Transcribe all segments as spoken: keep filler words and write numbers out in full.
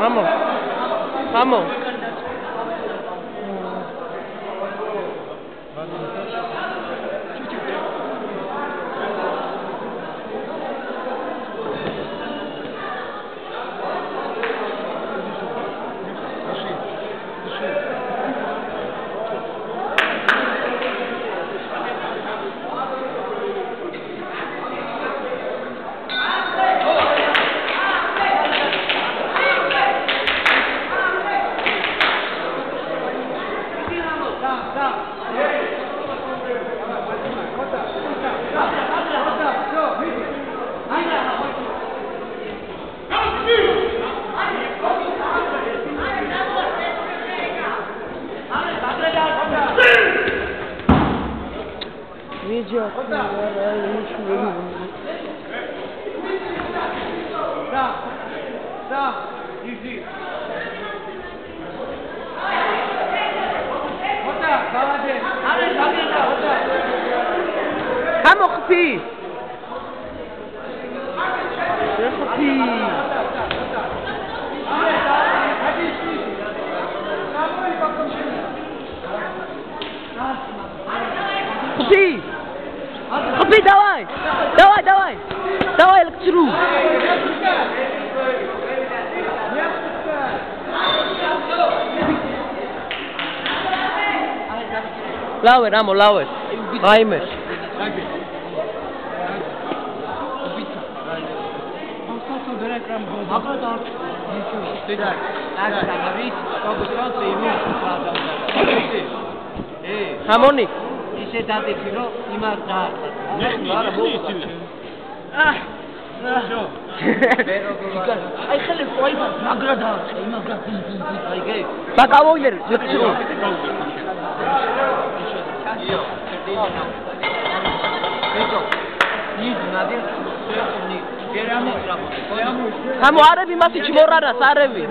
Vamos. Vamos. Видео. Да, да, иди. Вот так, молодец. Вот так. Vamos, Rupi. Rupi. Rupi. Rupi, давай. Давай, давай. Давай, электру. Lower, amo, lower. Aimer. Harmonic. ისე დადექი რომ იმას დაარსა. არა მოუწევ. აა. აი ხელი ყოიბა მაგრა დაარსა, იმაგრა. აი გე. ბაკავოილერ, ექცრო. Amo arabi masi chimorara arabi.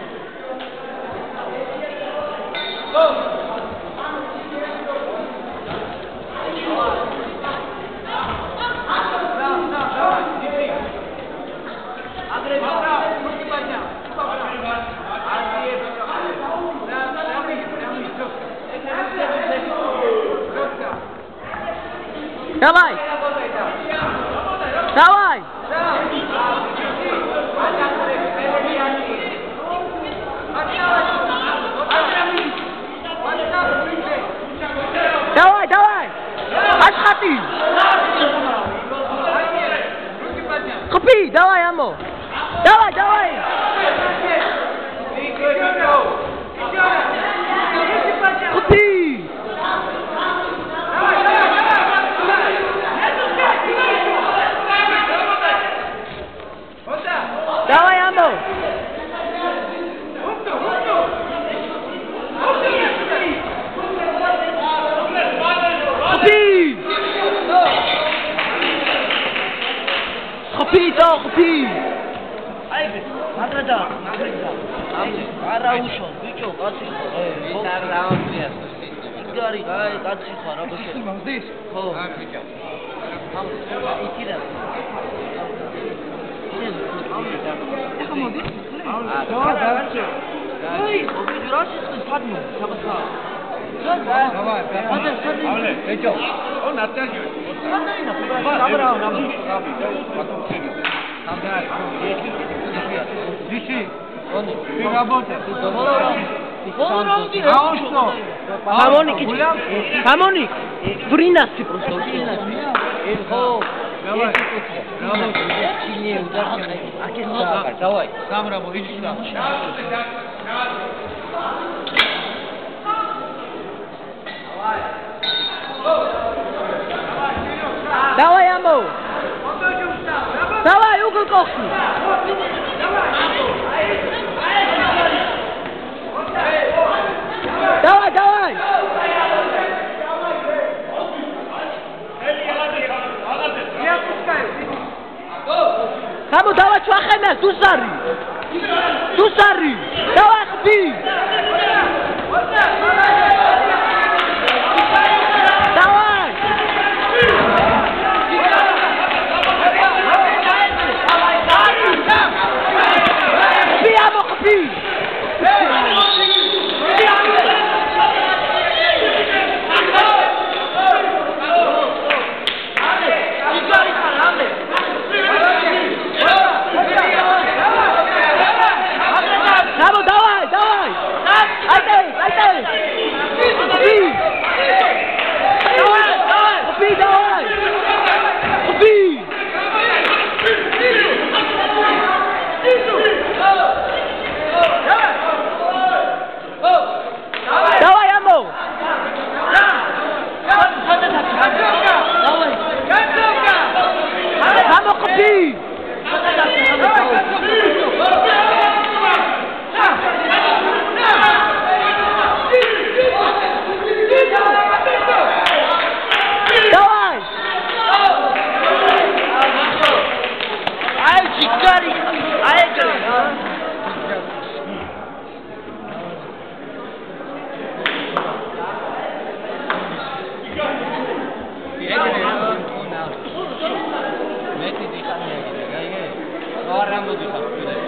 Давай! Давай! Давай, давай! Ашхати! Купи, давай, амо! Давай, давай! Купи! Давай, амо! Купи! Купи, да, купи! Айбе, маграда, маграда. არა უშო, ბიჭო, კაცი ხო? ეს არ დავამწია. იგარი, აი, კაცი ხო, რა ბიჭო? ის მომდის? ხო. აი, ბიჭო. ამ იქიდან. ეხა მოდის? აა, დავარჩე. აი, ოპერაცია ის ფადმო, საბახა. Давай, давай. Авле, бიჭო. ო, ნატაჟი. ნატაჟი, დაბრაო, ნაბი. Потом сели. Там дальше. Дыши. Он ты работаешь. А он что? Хамоник. Хамоник. Фринасы просто. О, давай. Работай. Давай. Сам работай. Иди сюда. Давай, амо. Давай, угол кохни. Давай, давай. Хамо, давай, чвахена, тусари. Тусари. Давай, хби. Давай. Хби, амо, хби. არ ამოდიხარ,